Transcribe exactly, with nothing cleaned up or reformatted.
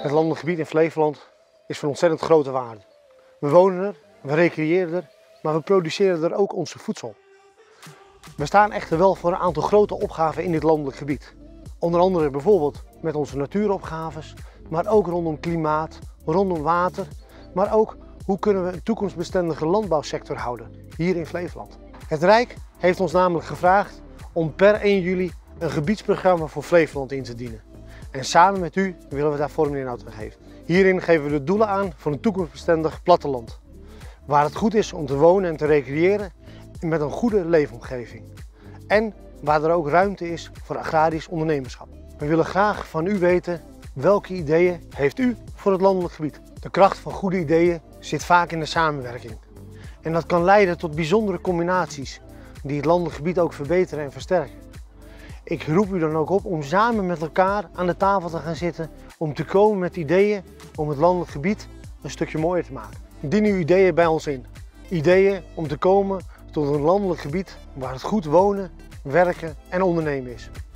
Het landelijk gebied in Flevoland is van ontzettend grote waarde. We wonen er, we recreëren er, maar we produceren er ook onze voedsel. We staan echter wel voor een aantal grote opgaven in dit landelijk gebied. Onder andere bijvoorbeeld met onze natuuropgaves, maar ook rondom klimaat, rondom water, maar ook hoe kunnen we een toekomstbestendige landbouwsector houden hier in Flevoland. Het Rijk heeft ons namelijk gevraagd om per één juli een gebiedsprogramma voor Flevoland in te dienen. En samen met u willen we daar vorm en inhoud aan geven. Hierin geven we de doelen aan voor een toekomstbestendig platteland. Waar het goed is om te wonen en te recreëren met een goede leefomgeving. En waar er ook ruimte is voor agrarisch ondernemerschap. We willen graag van u weten welke ideeën heeft u voor het landelijk gebied. De kracht van goede ideeën zit vaak in de samenwerking. En dat kan leiden tot bijzondere combinaties die het landelijk gebied ook verbeteren en versterken. Ik roep u dan ook op om samen met elkaar aan de tafel te gaan zitten om te komen met ideeën om het landelijk gebied een stukje mooier te maken. Dien uw ideeën bij ons in. Ideeën om te komen tot een landelijk gebied waar het goed wonen, werken en ondernemen is.